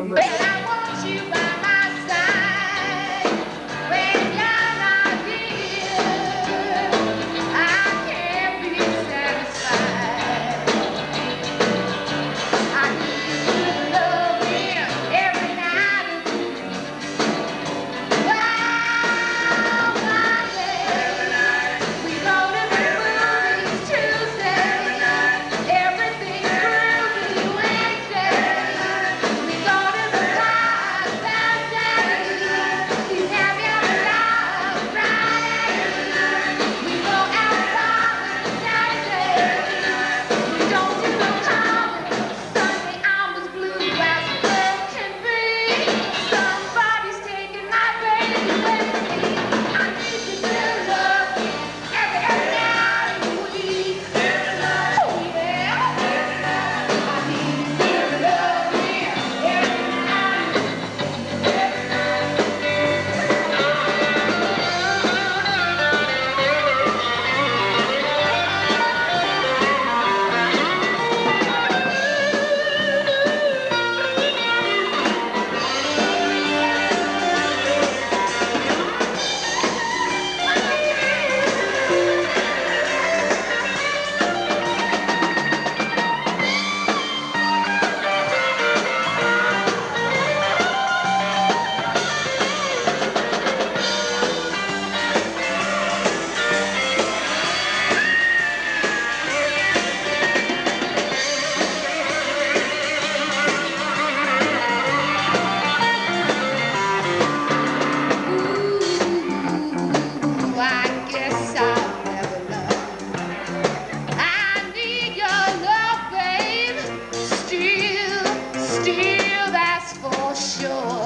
But I want you by my side when you're not here. I can't be satisfied. I need you to love me every night and wow, Monday, we go to the movies Tuesday, everything's groovy Wednesday, we go to the park Thursday, he's happy ever after Friday, we go out parking Saturday, we don't do no calling, Sunday I'm as blue as love can be. Somebody's taking my baby with me. I need you to love me every night of the week. Oh yeah. I need you to love me every night. Ooh, I guess I'll never love. I need your love, babe. Still, that's for sure.